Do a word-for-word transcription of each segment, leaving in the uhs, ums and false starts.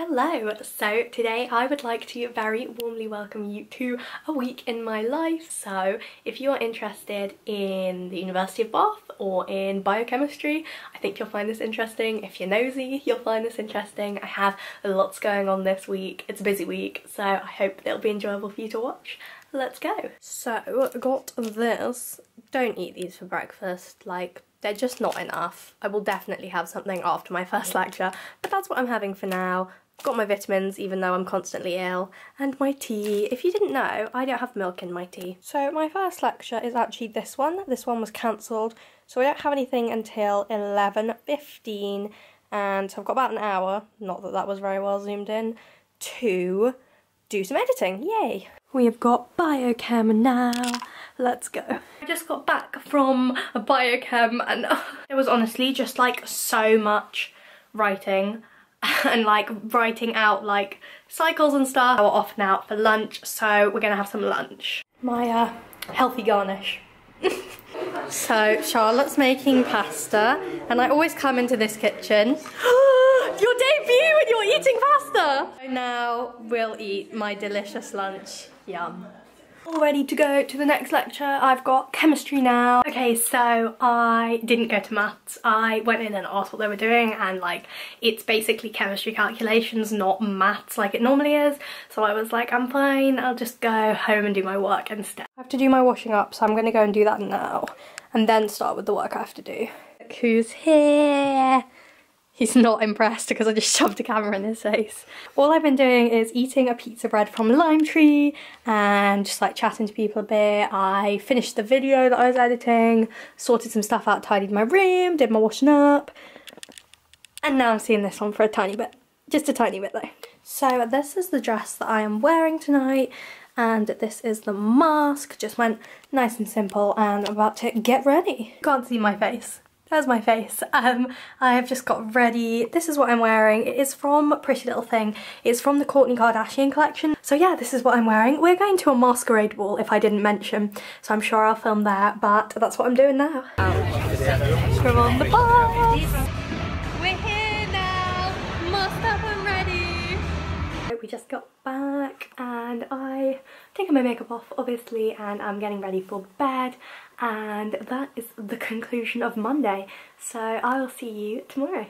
Hello, so today I would like to very warmly welcome you to a week in my life. So if you are interested in the University of Bath or in biochemistry, I think you'll find this interesting. If you're nosy, you'll find this interesting. I have lots going on this week. It's a busy week, so I hope it'll be enjoyable for you to watch. Let's go. So, got this. Don't eat these for breakfast, like they're just not enough. I will definitely have something after my first lecture, but that's what I'm having for now. Got my vitamins, even though I'm constantly ill, and my tea. If you didn't know, I don't have milk in my tea. So my first lecture is actually this one. This one was cancelled, so I don't have anything until eleven fifteen, and so I've got about an hour, not that that was very well zoomed in, to do some editing. Yay! We have got biochem now. Let's go. I just got back from a biochem and uh, it was honestly just like so much writing and like writing out like cycles and stuff. We're off now for lunch, so we're gonna have some lunch. My uh, healthy garnish. So Charlotte's making pasta and I always come into this kitchen. Your debut and you're eating pasta! So now we'll eat my delicious lunch. Yum. All ready to go to the next lecture. I've got chemistry now. Okay, so I didn't go to maths. I went in and asked what they were doing, and like it's basically chemistry calculations, not maths like it normally is. So I was like, I'm fine, I'll just go home and do my work instead. I have to do my washing up, so I'm gonna go and do that now and then start with the work I have to do. Look who's here. He's not impressed because I just shoved a camera in his face. All I've been doing is eating a pizza bread from Lime Tree and just like chatting to people a bit. I finished the video that I was editing, sorted some stuff out, tidied my room, did my washing up, and now I'm seeing this one for a tiny bit. Just a tiny bit though. So this is the dress that I am wearing tonight, and this is the mask. Just went nice and simple, and I'm about to get ready. Can't see my face. There's my face. Um, I have just got ready. This is what I'm wearing. It is from Pretty Little Thing. It's from the Kourtney Kardashian collection. So yeah, this is what I'm wearing. We're going to a masquerade ball, if I didn't mention, so I'm sure I'll film there, but that's what I'm doing now. We're on the bus! We're here now! Masked up and ready! We just got back and I taken my makeup off, obviously, and I'm getting ready for bed. And that is the conclusion of Monday, so I will see you tomorrow.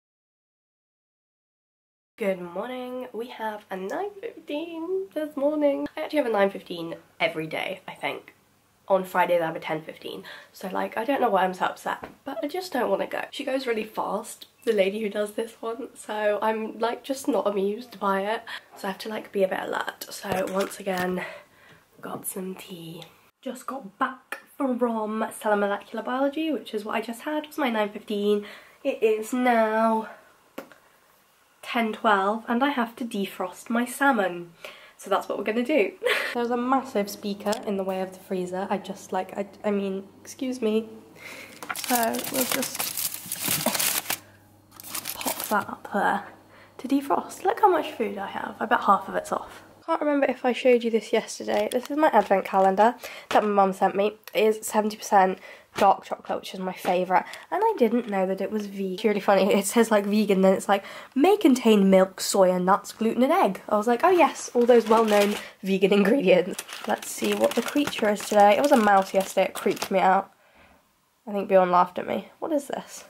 Good morning. We have a nine fifteen this morning. I actually have a nine fifteen every day, I think. On Fridays I have a ten fifteen, so like I don't know why I'm so upset, but I just don't want to go. She goes really fast, the lady who does this one, so I'm like just not amused by it, so I have to like be a bit alert. So once again, got some tea. Just got back from Cell and Molecular Biology, which is what I just had. It was my nine fifteen. It is now ten twelve and I have to defrost my salmon. So that's what we're gonna do. There's a massive speaker in the way of the freezer. I just like, I, I mean, excuse me. So we'll just pop that up there to defrost. Look how much food I have. I bet half of it's off. Can't remember if I showed you this yesterday. This is my advent calendar that my mum sent me. It is seventy percent dark chocolate, which is my favourite, and I didn't know that it was vegan. It's really funny, it says like vegan, then it's like may contain milk, soya, nuts, gluten and egg. I was like, oh yes, all those well-known vegan ingredients. Let's see what the creature is today. It was a mouse yesterday, it creeped me out. I think Bjorn laughed at me. What is this?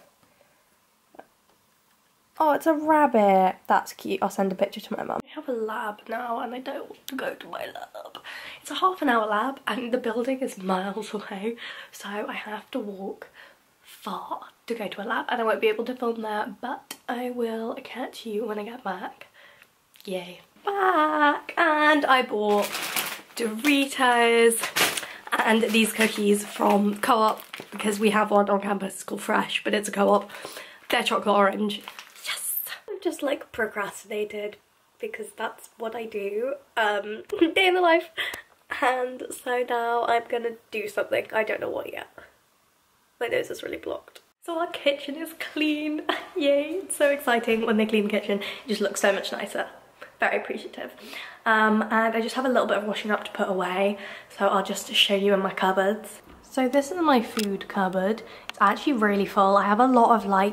Oh, it's a rabbit. That's cute. I'll send a picture to my mum. I have a lab now and I don't want to go to my lab. It's a half an hour lab and the building is miles away, so I have to walk far to go to a lab and I won't be able to film there, but I will catch you when I get back. Yay. Back! And I bought Doritos and these cookies from Co-op because we have one on campus. It's called Fresh, but it's a Co-op. They're chocolate orange. Just like procrastinated because that's what I do, um, day in the life, and so now I'm gonna do something. I don't know what yet. My nose is really blocked. So our kitchen is clean. Yay, it's so exciting when they clean the kitchen. It just looks so much nicer. Very appreciative. Um, and I just have a little bit of washing up to put away, so I'll just show you in my cupboards. So this is my food cupboard. It's actually really full. I have a lot of like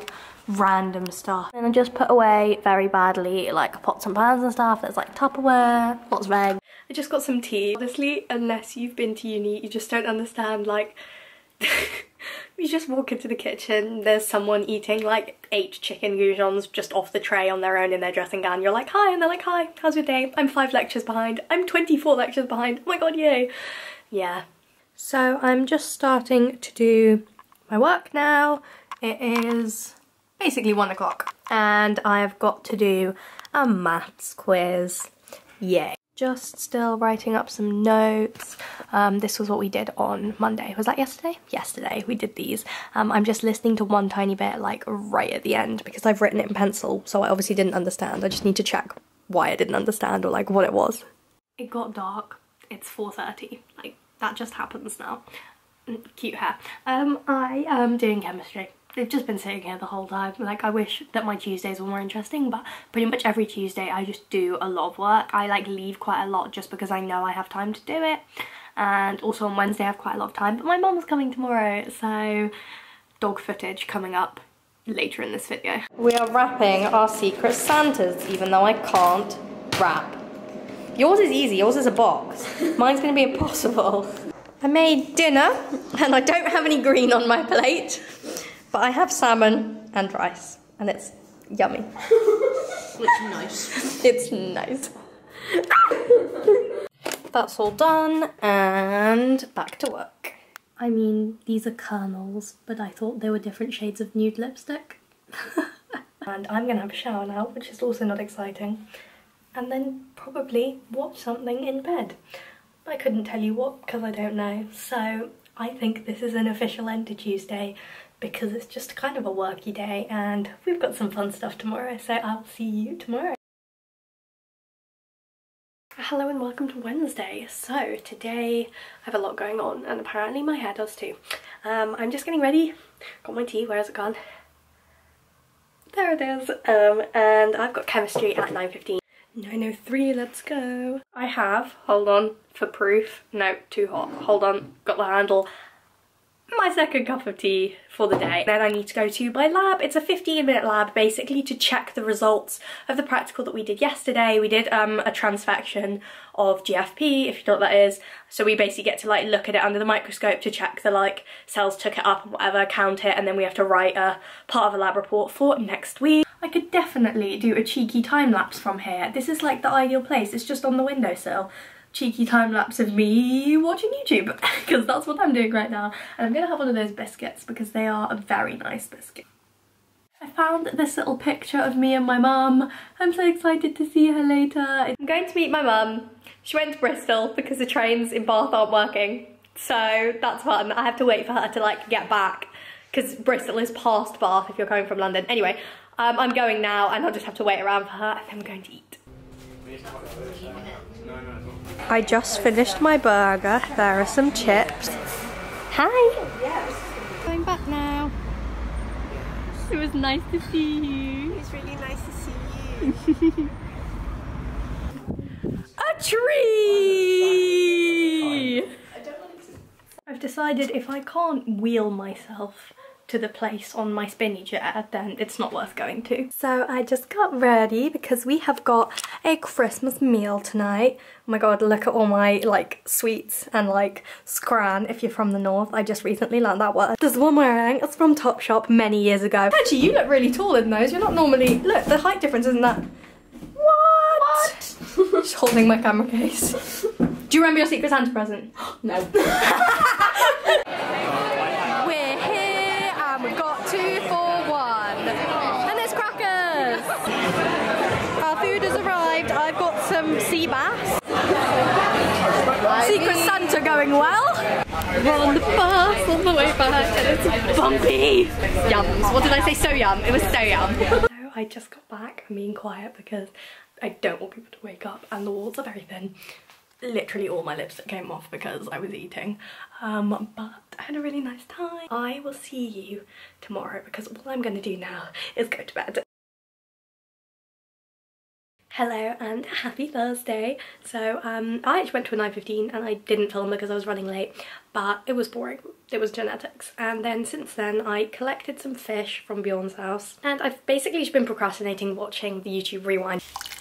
random stuff. And I just put away very badly like pots and pans and stuff. There's like Tupperware, lots of eggs. I just got some tea. Honestly, unless you've been to uni, you just don't understand, like, you just walk into the kitchen, there's someone eating like eight chicken goujons just off the tray on their own in their dressing gown. You're like, hi, and they're like, hi, how's your day? I'm five lectures behind. I'm twenty-four lectures behind. Oh my god, yay. Yeah. So I'm just starting to do my work now. It is basically one o'clock and I've got to do a maths quiz. Yay. Just still writing up some notes. Um, this was what we did on Monday. Was that yesterday? Yesterday we did these. Um, I'm just listening to one tiny bit like right at the end because I've written it in pencil, so I obviously didn't understand. I just need to check why I didn't understand or like what it was. It got dark. It's four thirty. Like that just happens now. Cute hair. Um, I am doing chemistry. They've just been sitting here the whole time. Like, I wish that my Tuesdays were more interesting, but pretty much every Tuesday I just do a lot of work. I like leave quite a lot just because I know I have time to do it. And also on Wednesday I have quite a lot of time, but my mum's coming tomorrow, so dog footage coming up later in this video. We are wrapping our Secret Santas, even though I can't wrap. Yours is easy, yours is a box. Mine's gonna be impossible. I made dinner, and I don't have any green on my plate. But I have salmon and rice, and it's yummy. It's nice. It's nice. That's all done, and back to work. I mean, these are kernels, but I thought they were different shades of nude lipstick. And I'm gonna have a shower now, which is also not exciting. And then probably watch something in bed. I couldn't tell you what, because I don't know. So I think this is an official end to Tuesday, because it's just kind of a worky day and we've got some fun stuff tomorrow, so I'll see you tomorrow. Hello and welcome to Wednesday. So today I have a lot going on and apparently my hair does too. Um, I'm just getting ready, got my tea, where has it gone? There it is. Um, and I've got chemistry at nine fifteen. nine oh three, let's go. I have, hold on, for proof, no, too hot, hold on, got the handle. My second cup of tea for the day. Then I need to go to my lab. It's a fifteen minute lab basically to check the results of the practical that we did yesterday. We did um, a transfection of G F P, if you know what that is. So we basically get to like look at it under the microscope to check the like cells took it up and whatever, count it, and then we have to write a part of a lab report for next week. I could definitely do a cheeky time lapse from here. This is like the ideal place. It's just on the windowsill. Cheeky time lapse of me watching YouTube, because that's what I'm doing right now. And I'm gonna have one of those biscuits because they are a very nice biscuit. I found this little picture of me and my mum. I'm so excited to see her later. I'm going to meet my mum. She went to Bristol because the trains in Bath aren't working. So that's fun. I have to wait for her to like get back because Bristol is past Bath if you're coming from London. Anyway, um, I'm going now and I'll just have to wait around for her and then we're going to eat. I just finished my burger. There are some chips. Hi! Going back now. It was nice to see you. It's really nice to see you. A tree! I've decided if I can't wheel myself to the place on my spinny chair, then it's not worth going to. So I just got ready because we have got a Christmas meal tonight. Oh my god, look at all my like sweets and like scran if you're from the north. I just recently learned that word. There's one wearing, it's from Topshop many years ago. Actually, you look really tall in those. You're not normally, look, the height difference isn't that. What? What? Just holding my camera case. Do you remember your Secret Santa present? No. We've got two for one. And there's crackers! Our food has arrived. I've got some sea bass. Secret Santa going well. We're on the bus on the way back and it's bumpy. Yums. What did I say? So yum. It was so yum. So I just got back. I'm being quiet because I don't want people to wake up and the walls are very thin. Literally all my lipstick came off because I was eating, um, but I had a really nice time. I will see you tomorrow because all I'm going to do now is go to bed. Hello and happy Thursday. So um, I actually went to a nine fifteen and I didn't film because I was running late, but it was boring. It was genetics. And then since then I collected some fish from Bjorn's house and I've basically just been procrastinating watching the YouTube rewind.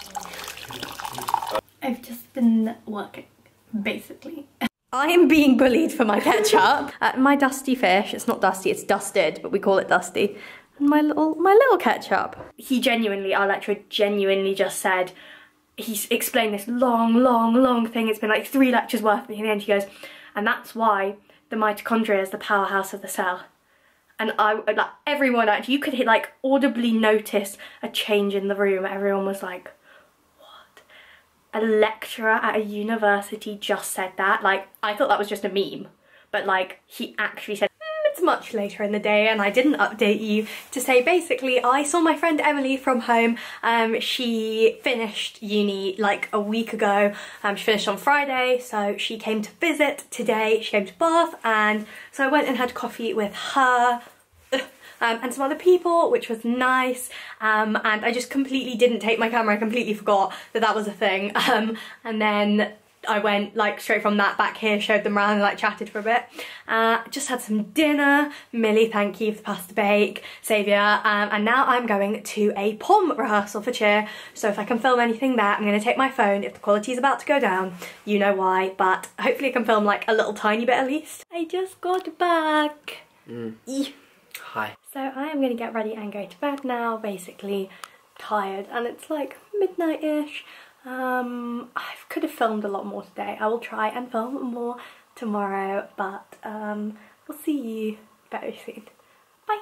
I've just been working, basically. I am being bullied for my ketchup. uh, my dusty fish, it's not dusty, it's dusted, but we call it dusty. And my little, my little ketchup. He genuinely, our lecturer genuinely just said, he's explained this long, long, long thing. It's been like three lectures worth. And in the end he goes, and that's why the mitochondria is the powerhouse of the cell. And I, like everyone actually, you could like audibly notice a change in the room. Everyone was like, what? A lecturer at a university just said that? Like, I thought that was just a meme. But like, he actually said, it's much later in the day and I didn't update you to say basically I saw my friend Emily from home. Um, she finished uni like a week ago. Um, she finished on Friday, so she came to visit today. She came to Bath and so I went and had coffee with her um, and some other people, which was nice. Um, and I just completely didn't take my camera. I completely forgot that that was a thing. Um, and then I went like straight from that back here, showed them around and like chatted for a bit. Uh, just had some dinner. Millie, thank you for the pasta bake. Saviour. Um, and now I'm going to a pom rehearsal for cheer. So if I can film anything there, I'm going to take my phone. If the quality's about to go down, you know why. But hopefully I can film like a little tiny bit at least. I just got back. Mm. Eeh. Hi. So I am going to get ready and go to bed now, basically tired. And it's like midnight-ish. Um, I could have filmed a lot more today. I will try and film more tomorrow, but um, we'll see you very soon. Bye!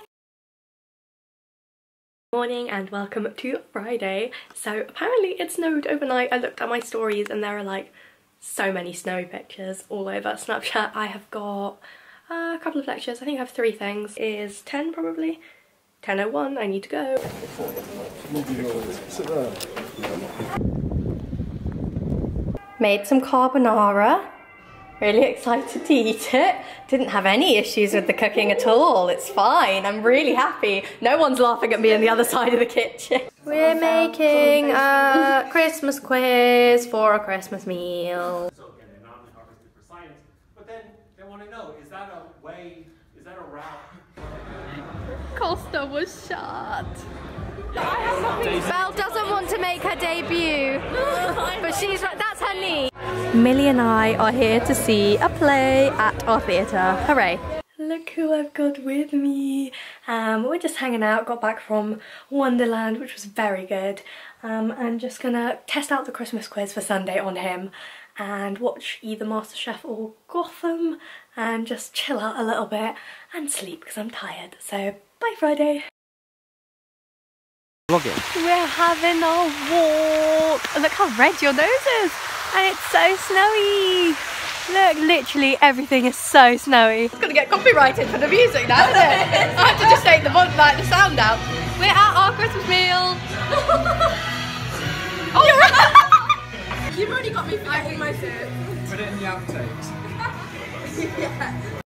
Morning and welcome to Friday. So apparently it snowed overnight. I looked at my stories and there are like so many snowy pictures all over Snapchat. I have got a couple of lectures. I think I have three things. It is ten probably. ten oh one, I need to go. Made some carbonara. Really excited to eat it. Didn't have any issues with the cooking at all. It's fine. I'm really happy. No one's laughing at me on the other side of the kitchen. We're making a Christmas quiz for a Christmas meal. So again, they're not harvested for science, but then they want to know, is that a way, is that a route? Costa was shut. Belle doesn't want to make her debut, but she's right, that's her knee. Millie and I are here to see a play at our theatre. Hooray. Look who I've got with me. Um, we're just hanging out, got back from Wonderland, which was very good. Um, I'm just gonna test out the Christmas quiz for Sunday on him and watch either MasterChef or Gotham and just chill out a little bit and sleep because I'm tired. So bye Friday. Vlogging. We're having a walk. Look how red your nose is. And it's so snowy. Look, literally everything is so snowy. It's gonna get copyrighted for the music now, isn't it? I have to just take the, like, the sound out. We're at our Christmas meal. Oh, you're right. You've already got me fighting my suit. Put it in the outtakes. Yeah.